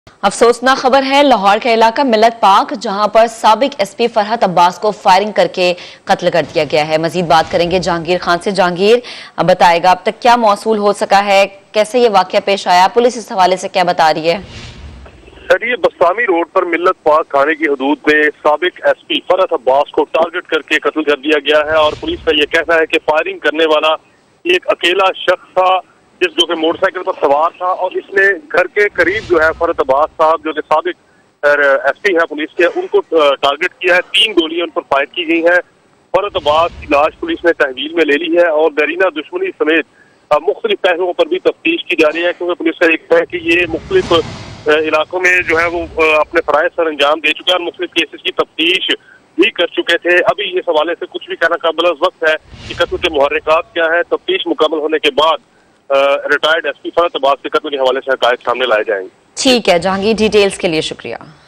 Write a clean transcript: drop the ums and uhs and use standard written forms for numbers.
अफसोसनाक खबर है लाहौर का इलाका मिल्लत पार्क, जहां पर साबिक एसपी फरहत अब्बास को फायरिंग करके कत्ल कर दिया गया है। मजीद बात करेंगे जहांगीर खान से। जहांगीर बताएगा अब तक क्या मौसूल हो सका है, कैसे ये वाकया पेश आया, पुलिस इस हवाले से क्या बता रही है? सर, ये बस्तामी रोड पर मिल्लत पार्क थाने की हदूद में साबिक एसपी फरहत अब्बास को टारगेट करके कत्ल कर दिया गया है और पुलिस का ये कहना है कि फायरिंग करने वाला एक अकेला शख्स था जो कि मोटरसाइकिल पर सवार था और इसने घर के करीब जो है फरहत अब्बास साहब जो कि साबिक एसपी है पुलिस के, उनको टारगेट किया है। 3 गोलियां उन पर फायर की गई हैं। फरहत अब्बास की लाश पुलिस ने तहवील में ले ली है और बैरीना दुश्मनी समेत मुख्तलिफ पहलुओं पर भी तफ्तीश की जा रही है, क्योंकि पुलिस का एक है कि ये मुख्तलिफ इलाकों में जो है वो अपने फराइज सर अंजाम दे चुके हैं और मुख्तलिफ केसेस की तफ्तीश भी कर चुके थे। अभी इस हवाले से कुछ भी कहना काबिल वक्त है कि कत्ल के मुहर्रिकात क्या है। तफ्तीश मुकम्मल होने के बाद रिटायर्ड एसपी फरहत अब्बास के कत्ल के हवाले से हकायक सामने लाए जाएंगे। ठीक है जहांगीर, डिटेल्स के लिए शुक्रिया।